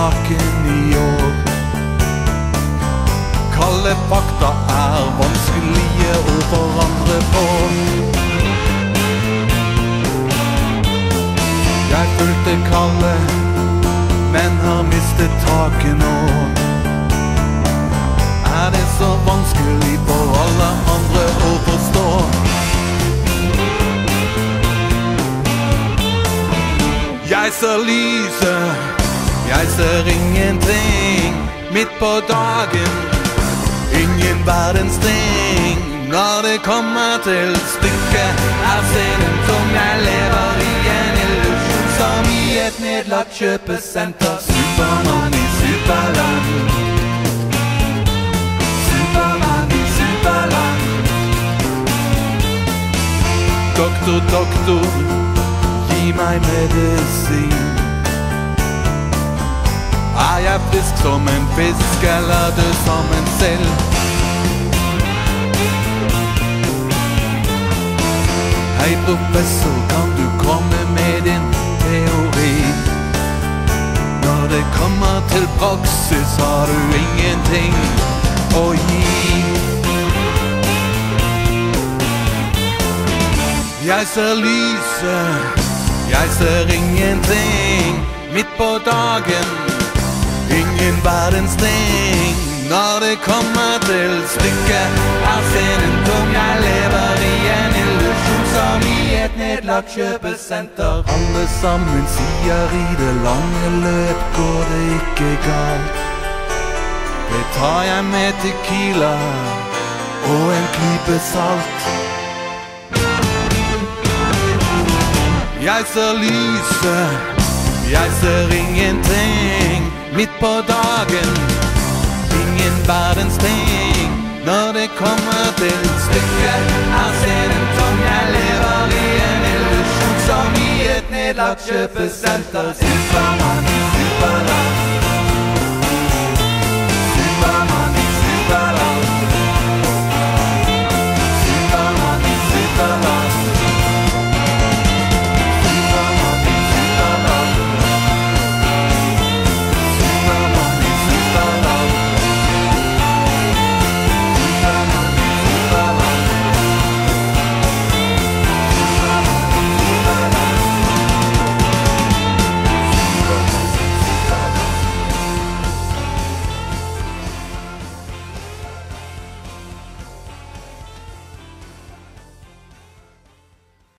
naken i år. Kalde fakta vanskelige å forandre på. Jeg følte kalde, men har mistet taket nå. Det så vanskelig for alle andre å forstå. Jeg ser lyset, jeg ser ingenting. Midt på dagen, ingen verdens ting. Når det kommer til stykket, scenen som jeg lever i en illusjon. Som i et nedlagt kjøpesenter. Supermann i superland. Doktor, doktor, gi meg medisin. Jeg frisk som en fisk, eller død som en sild? Hei professor, kan du komme med din teori? Når det kommer til praksis, har du ingenting å gi. Jeg ser lyset, jeg ser ingenting. Midt på dagen, ingen verdens ting. Når det kommer til stykket, scenen tom. Jeg lever i en illusjon som i et nedlagt kjøpesenter. Alle sammen sier i det lange løp går det ikke galt. Det tar jeg med tequila og en klype salt. Jeg ser lyset, jeg ser ingenting. Midt på dagen, ingen verdens ting. Når det kommer til stykket, scenen tom. Jeg lever i en illusjon som i et nedlagt kjøpesenter. Supermann i superland.